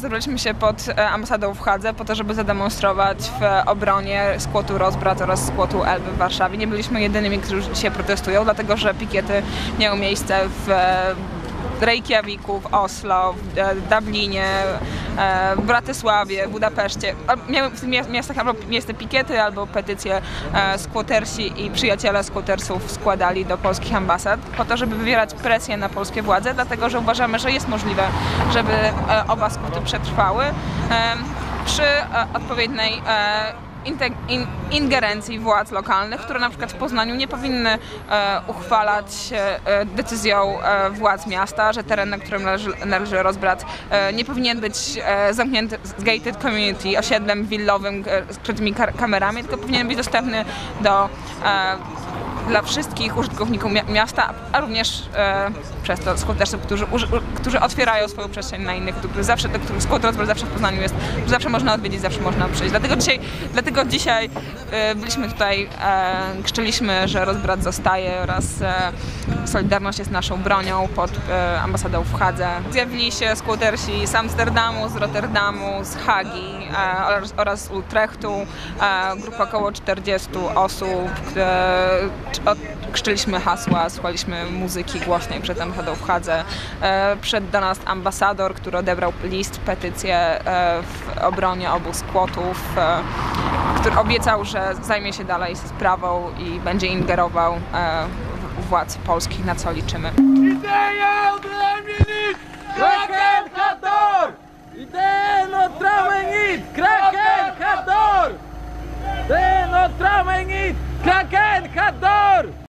zebraliśmy się pod ambasadą w Hadze po to, żeby zademonstrować w obronie skłotu Rozbrat oraz skłotu Elby w Warszawie. Nie byliśmy jedynymi, którzy dzisiaj protestują, dlatego że pikiety miały miejsce w Reykjaviku, w Oslo, w Dublinie, w Bratysławie, w Budapeszcie. Miały w tych miastach albo miejsce pikiety, albo petycje skłotersi i przyjaciele skłotersów składali do polskich ambasad po to, żeby wywierać presję na polskie władze, dlatego że uważamy, że jest możliwe, żeby oba skłoty przetrwały przy odpowiedniej ingerencji władz lokalnych, które na przykład w Poznaniu nie powinny uchwalać decyzją władz miasta, że teren, na którym należy Rozbrat, nie powinien być zamknięty z gated community, osiedlem willowym z krytymi kamerami, tylko powinien być dostępny dla wszystkich użytkowników miasta, a również przez to skłotersów, którzy otwierają swoją przestrzeń na innych, do których skłot Rozbrat zawsze w Poznaniu jest, że zawsze można odwiedzić, zawsze można przyjść. Dlatego dzisiaj byliśmy tutaj, krzyczeliśmy, że Rozbrat zostaje oraz Solidarność jest naszą bronią pod ambasadą w Hadze. Zjawili się skłotersi z Amsterdamu, z Rotterdamu, z Hagi oraz z Utrechtu. Grupa około 40 osób. Krzyczeliśmy hasła, słuchaliśmy muzyki głośnej przed ambasadą w Hadze. Przyszedł do nas ambasador, który odebrał list, petycję w obronie obu skłotów, który obiecał, że zajmie się dalej sprawą i będzie ingerował w władz polskich, na co liczymy. Idea odrębnic! Kraken Hador! Idea no tramenit! Kraken Hador! Idea no tramenit! Kraken Hador!